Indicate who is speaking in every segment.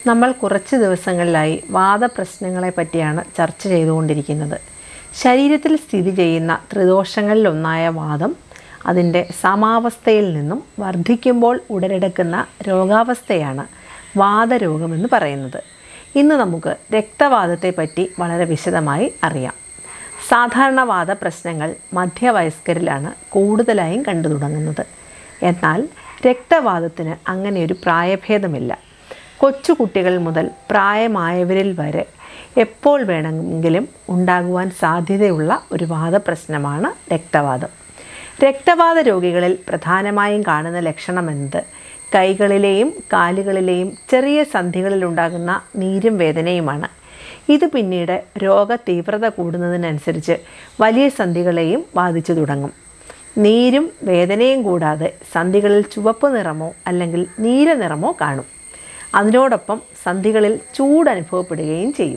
Speaker 1: നമ്മൾ കുറച്ച് ദിവസങ്ങളിലായി വാതപ്രശ്നങ്ങളെ പറ്റിയാണ് ചർച്ച ചെയ്തുകൊണ്ടിരിക്കുന്നത്. ശരീരത്തിൽ സ്ഥിതി ചെയ്യുന്ന ത്രിദോഷങ്ങളിലൊന്നായ വാതം അതിൻ്റെ സമാവസ്ഥയിൽ നിന്നും വർദ്ധിക്കുമ്പോൾ ഉടലെടുക്കുന്ന രോഗാവസ്ഥയാണ് വാതരോഗമെന്ന് പറയുന്നത്. ഇന്ന് നമുക്ക് രക്തവാതത്തെപ്പറ്റി വളരെ വിശദമായി അറിയാം. സാധാരണ വാതപ്രശ്നങ്ങൾ മധ്യവയസ്കരിലാണ് കൂടുതലായും കണ്ടു തുടങ്ങുന്നത്. എന്നാൽ രക്തവാതത്തിന് അങ്ങനെയൊരു പ്രായഭേദമില്ല. കൊച്ചുകുട്ടികൾ മുതൽ പ്രായമായവരിൽ വരെ എപ്പോൾ വേണമെങ്കിലും ഉണ്ടാകുവാൻ സാധ്യതയുള്ള ഒരു വാതപ്രശ്നമാണ് രക്തവാതം. രക്തവാത രോഗികളിൽ പ്രധാനമായും കാണുന്ന ലക്ഷണമെന്നത് കൈകളിലെയും കാലുകളിലെയും ചെറിയ സന്ധികളിലുണ്ടാകുന്ന നീരും വേദനയുമാണ്. ഇത് പിന്നീട് രോഗതീവ്രത കൂടുന്നതിനനുസരിച്ച് വലിയ സന്ധികളെയും ബാധിച്ചു തുടങ്ങും. നീരും വേദനയും കൂടാതെ സന്ധികളിൽ ചുവപ്പ് നിറമോ അല്ലെങ്കിൽ നീല നിറമോ കാണും. അതിനോടൊപ്പം സന്ധികളിൽ ചൂടനുഭവപ്പെടുകയും ചെയ്യും.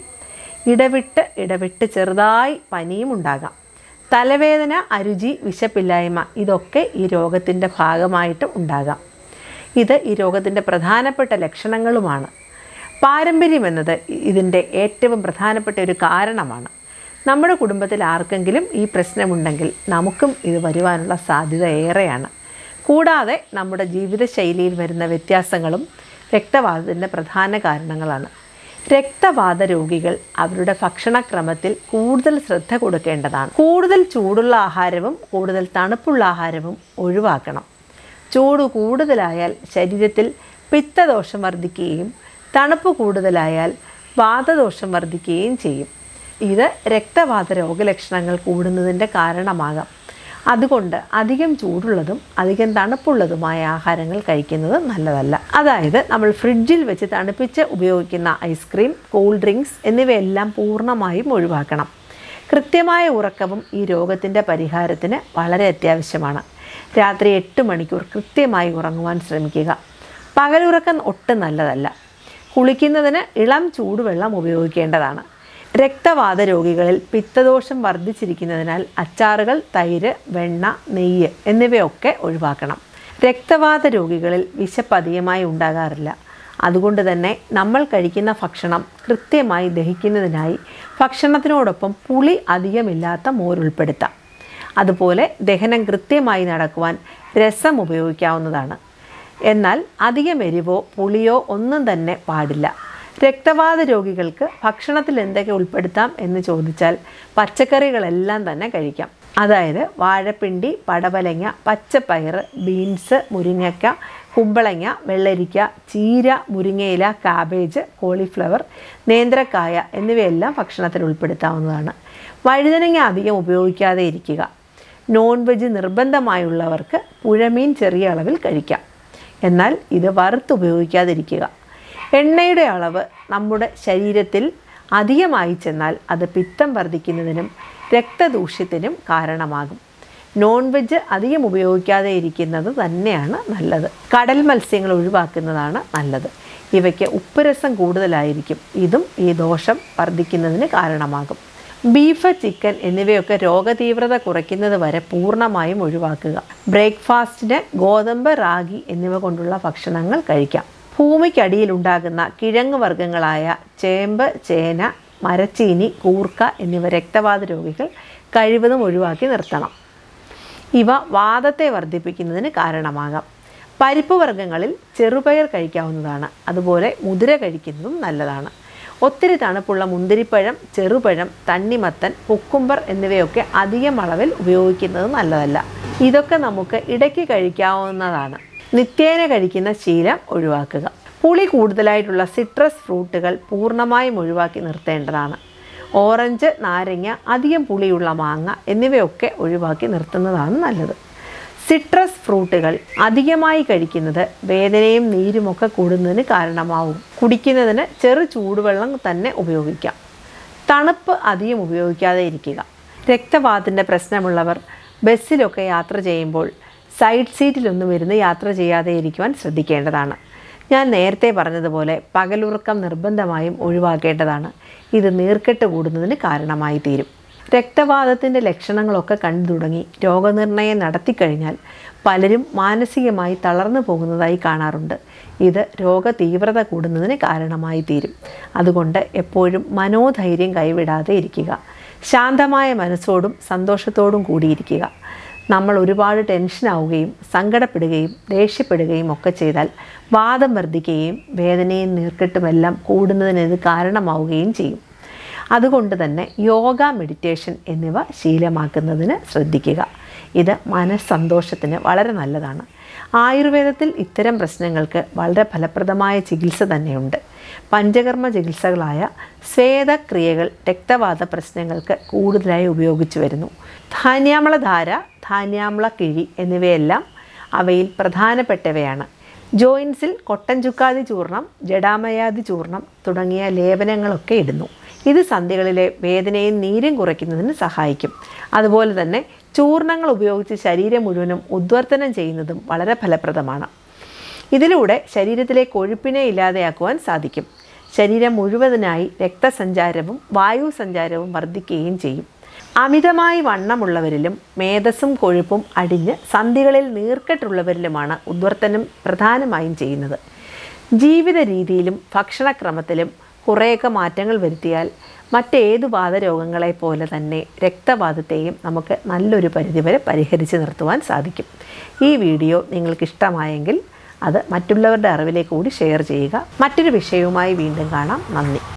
Speaker 1: ഇടവിട്ട് ചെറുതായി പനിയും ഉണ്ടാകാം. തലവേദന, അരുചി, വിശപ്പില്ലായ്മ ഇതൊക്കെ ഈ രോഗത്തിൻ്റെ ഭാഗമായിട്ട് ഉണ്ടാകാം. ഇത് ഈ രോഗത്തിൻ്റെ പ്രധാനപ്പെട്ട ലക്ഷണങ്ങളുമാണ്. പാരമ്പര്യം എന്നത് ഇതിൻ്റെ ഏറ്റവും പ്രധാനപ്പെട്ട ഒരു കാരണമാണ്. നമ്മുടെ കുടുംബത്തിൽ ആർക്കെങ്കിലും ഈ പ്രശ്നമുണ്ടെങ്കിൽ നമുക്കും ഇത് വരുവാനുള്ള സാധ്യത ഏറെയാണ്. കൂടാതെ നമ്മുടെ ജീവിതശൈലിയിൽ വരുന്ന വ്യത്യാസങ്ങളും രക്തവാതത്തിൻ്റെ പ്രധാന കാരണങ്ങളാണ്. രക്തവാത രോഗികൾ അവരുടെ ഭക്ഷണക്രമത്തിൽ കൂടുതൽ ശ്രദ്ധ കൊടുക്കേണ്ടതാണ്. കൂടുതൽ ചൂടുള്ള ആഹാരവും കൂടുതൽ തണുപ്പുള്ള ആഹാരവും ഒഴിവാക്കണം. ചൂട് കൂടുതലായാൽ ശരീരത്തിൽ പിത്തദോഷം വർദ്ധിക്കുകയും തണുപ്പ് കൂടുതലായാൽ വാതദോഷം വർദ്ധിക്കുകയും ചെയ്യും. ഇത് രക്തവാത രോഗലക്ഷണങ്ങൾ കൂടുന്നതിൻ്റെ കാരണമാകാം. അതുകൊണ്ട് അധികം ചൂടുള്ളതും അധികം തണുപ്പുള്ളതുമായ ആഹാരങ്ങൾ കഴിക്കുന്നത് നല്ലതല്ല. അതായത് നമ്മൾ ഫ്രിഡ്ജിൽ വെച്ച് തണുപ്പിച്ച് ഉപയോഗിക്കുന്ന ഐസ്ക്രീം, കൂൾ ഡ്രിങ്ക്സ് എന്നിവയെല്ലാം പൂർണ്ണമായും ഒഴിവാക്കണം. കൃത്യമായ ഉറക്കവും ഈ രോഗത്തിൻ്റെ പരിഹാരത്തിന് വളരെ അത്യാവശ്യമാണ്. രാത്രി 8 മണിക്കൂർ കൃത്യമായി ഉറങ്ങുവാൻ ശ്രമിക്കുക. പകലുറക്കം ഒട്ടും നല്ലതല്ല. കുളിക്കുന്നതിന് ഇളം ചൂടുവെള്ളം ഉപയോഗിക്കേണ്ടതാണ്. രക്തവാത രോഗികളിൽ പിത്തദോഷം വർദ്ധിച്ചിരിക്കുന്നതിനാൽ അച്ചാറുകൾ, തൈര്, വെണ്ണ, നെയ്യ് എന്നിവയൊക്കെ ഒഴിവാക്കണം. രക്തവാത രോഗികളിൽ വിശപ്പ് അധികമായി ഉണ്ടാകാറില്ല. അതുകൊണ്ട് തന്നെ നമ്മൾ കഴിക്കുന്ന ഭക്ഷണം കൃത്യമായി ദഹിക്കുന്നതിനായി ഭക്ഷണത്തിനോടൊപ്പം പുളി അധികമില്ലാത്ത മോരുൾപ്പെടുത്താം. അതുപോലെ ദഹനം കൃത്യമായി നടക്കുവാൻ രസം ഉപയോഗിക്കാവുന്നതാണ്. എന്നാൽ അധികം എരിവോ പുളിയോ ഒന്നും തന്നെ പാടില്ല. രക്തവാത രോഗികൾക്ക് ഭക്ഷണത്തിൽ എന്തൊക്കെ ഉൾപ്പെടുത്താം എന്ന് ചോദിച്ചാൽ പച്ചക്കറികളെല്ലാം തന്നെ കഴിക്കാം. അതായത് വാഴപ്പിണ്ടി, പടവലങ്ങ, പച്ചപ്പയർ, ബീൻസ്, മുരിങ്ങയ്ക്ക, കുമ്പളങ്ങ, വെള്ളരിക്ക, ചീര, മുരിങ്ങയില, കാബേജ്, കോളിഫ്ലവർ, നേന്ത്രക്കായ എന്നിവയെല്ലാം ഭക്ഷണത്തിൽ ഉൾപ്പെടുത്താവുന്നതാണ്. വഴുതനങ്ങ അധികം ഉപയോഗിക്കാതെ ഇരിക്കുക. നോൺ വെജ് നിർബന്ധമായുള്ളവർക്ക് പുഴമീൻ ചെറിയ അളവിൽ കഴിക്കാം. എന്നാൽ ഇത് വറുത്തുപയോഗിക്കാതിരിക്കുക. എണ്ണയുടെ അളവ് നമ്മുടെ ശരീരത്തിൽ അധികമായി ചെന്നാൽ അത് പിത്തം വർദ്ധിക്കുന്നതിനും രക്തദൂഷ്യത്തിനും കാരണമാകും. നോൺ വെജ് അധികം ഉപയോഗിക്കാതെ ഇരിക്കുന്നത് തന്നെയാണ് നല്ലത്. കടൽ മത്സ്യങ്ങൾ ഒഴിവാക്കുന്നതാണ് നല്ലത്. ഇവയ്ക്ക് ഉപ്പുരസം കൂടുതലായിരിക്കും. ഇതും ഈ ദോഷം വർദ്ധിക്കുന്നതിന് കാരണമാകും. ബീഫ്, ചിക്കൻ എന്നിവയൊക്കെ രോഗതീവ്രത കുറയ്ക്കുന്നത് വരെ പൂർണ്ണമായും ഒഴിവാക്കുക. ബ്രേക്ക്ഫാസ്റ്റിന് ഗോതമ്പ്, റാഗി എന്നിവ കൊണ്ടുള്ള ഭക്ഷണങ്ങൾ കഴിക്കാം. ഭൂമിക്കടിയിലുണ്ടാകുന്ന കിഴങ്ങ് വർഗ്ഗങ്ങളായ ചേമ്പ്, ചേന, മരച്ചീനി, കൂർക്ക എന്നിവ രക്തവാത രോഗികൾ കഴിവതും ഒഴിവാക്കി നിർത്തണം. ഇവ വാതത്തെ വർദ്ധിപ്പിക്കുന്നതിന് കാരണമാകാം. പരിപ്പ് വർഗ്ഗങ്ങളിൽ ചെറുപയർ കഴിക്കാവുന്നതാണ്. അതുപോലെ മുതിര കഴിക്കുന്നതും നല്ലതാണ്. ഒത്തിരി തണുപ്പുള്ള മുന്തിരിപ്പഴം, ചെറുപഴം, തണ്ണിമത്തൻ, കുക്കുംബർ എന്നിവയൊക്കെ അധികം അളവിൽ ഉപയോഗിക്കുന്നത് നല്ലതല്ല. ഇതൊക്കെ നമുക്ക് ഇടയ്ക്ക് കഴിക്കാവുന്നതാണ്. നിത്യേന കഴിക്കുന്ന ശീലം ഒഴിവാക്കുക. പുളി കൂടുതലായിട്ടുള്ള സിട്രസ് ഫ്രൂട്ടുകൾ പൂർണ്ണമായും ഒഴിവാക്കി നിർത്തേണ്ടതാണ്. ഓറഞ്ച്, നാരങ്ങ, അധികം പുളിയുള്ള മാങ്ങ എന്നിവയൊക്കെ ഒഴിവാക്കി നിർത്തുന്നതാണ് നല്ലത്. സിട്രസ് ഫ്രൂട്ടുകൾ അധികമായി കഴിക്കുന്നത് വേദനയും നീരുമൊക്കെ കൂടുന്നതിന് കാരണമാവും. കുടിക്കുന്നതിന് ചെറു ചൂടുവെള്ളം തന്നെ ഉപയോഗിക്കാം. തണുപ്പ് അധികം ഉപയോഗിക്കാതെ ഇരിക്കുക. രക്തവാതത്തിൻ്റെ പ്രശ്നമുള്ളവർ ബസ്സിലൊക്കെ യാത്ര ചെയ്യുമ്പോൾ സൈഡ് സീറ്റിലൊന്നും ഇരുന്ന് യാത്ര ചെയ്യാതെ ഇരിക്കുവാൻ ശ്രദ്ധിക്കേണ്ടതാണ്. ഞാൻ നേരത്തെ പറഞ്ഞതുപോലെ പകലുറക്കം നിർബന്ധമായും ഒഴിവാക്കേണ്ടതാണ്. ഇത് നീർക്കെട്ട് കൂടുന്നതിന് കാരണമായി തീരും. രക്തവാതത്തിൻ്റെ ലക്ഷണങ്ങളൊക്കെ കണ്ടു തുടങ്ങി രോഗനിർണയം നടത്തിക്കഴിഞ്ഞാൽ പലരും മാനസികമായി തളർന്നു പോകുന്നതായി കാണാറുണ്ട്. ഇത് രോഗതീവ്രത കൂടുന്നതിന് കാരണമായി തീരും. അതുകൊണ്ട് എപ്പോഴും മനോധൈര്യം കൈവിടാതെ ഇരിക്കുക. ശാന്തമായ മനസ്സോടും സന്തോഷത്തോടും കൂടിയിരിക്കുക. നമ്മൾ ഒരുപാട് ടെൻഷനാവുകയും സങ്കടപ്പെടുകയും ദേഷ്യപ്പെടുകയും ഒക്കെ ചെയ്താൽ വാദം വർദ്ധിക്കുകയും വേദനയും നീർക്കെട്ടുമെല്ലാം കൂടുന്നതിന് ഇത് കാരണമാവുകയും ചെയ്യും. അതുകൊണ്ട് തന്നെ യോഗ, മെഡിറ്റേഷൻ എന്നിവ ശീലമാക്കുന്നതിന് ശ്രദ്ധിക്കുക. ഇത് മനസ്സന്തോഷത്തിന് വളരെ നല്ലതാണ്. ആയുർവേദത്തിൽ ഇത്തരം പ്രശ്നങ്ങൾക്ക് വളരെ ഫലപ്രദമായ ചികിത്സ തന്നെയുണ്ട്. പഞ്ചകർമ്മ ചികിത്സകളായ സ്വേദക്രിയകൾ രക്തവാത പ്രശ്നങ്ങൾക്ക് കൂടുതലായി ഉപയോഗിച്ചു വരുന്നു. ധാന്യാമ്ലധാര, ധാന്യാമ്ലക്കിഴി എന്നിവയെല്ലാം അവയിൽ പ്രധാനപ്പെട്ടവയാണ്. ജോയിൻസിൽ കൊട്ടൻ ചുക്കാദി ചൂർണം, ജഡാമയാദി ചൂർണം തുടങ്ങിയ ലേപനങ്ങളൊക്കെ ഇടുന്നു. ഇത് സന്ധികളിലെ വേദനയും നീരും കുറയ്ക്കുന്നതിന് സഹായിക്കും. അതുപോലെ തന്നെ ചൂർണങ്ങൾ ഉപയോഗിച്ച് ശരീരം മുഴുവനും ഉദ്വർത്തനം ചെയ്യുന്നതും വളരെ ഫലപ്രദമാണ്. ഇതിലൂടെ ശരീരത്തിലെ കൊഴുപ്പിനെ ഇല്ലാതെയാക്കുവാൻ സാധിക്കും. ശരീരം മുഴുവനായി രക്തസഞ്ചാരവും വായു സഞ്ചാരവും വർദ്ധിക്കുകയും ചെയ്യും. അമിതമായി വണ്ണമുള്ളവരിലും മേധസ്സും കൊഴുപ്പും അടിഞ്ഞ് സന്ധികളിൽ നീർക്കെട്ടുള്ളവരിലുമാണ് ഉദ്വർത്തനം പ്രധാനമായും ചെയ്യുന്നത്. ജീവിത രീതിയിലും ഭക്ഷണക്രമത്തിലും കുറേയൊക്കെ മാറ്റങ്ങൾ വരുത്തിയാൽ മറ്റേതു വാതരോഗങ്ങളെ പോലെ തന്നെ രക്തവാതത്തെയും നമുക്ക് നല്ലൊരു പരിധിവരെ പരിഹരിച്ച് നിർത്തുവാൻ സാധിക്കും. ഈ വീഡിയോ നിങ്ങൾക്കിഷ്ടമായെങ്കിൽ അത് മറ്റുള്ളവരുടെ അറിവിലേക്ക് കൂടി ഷെയർ ചെയ്യുക. മറ്റൊരു വിഷയവുമായി വീണ്ടും കാണാം. നന്ദി.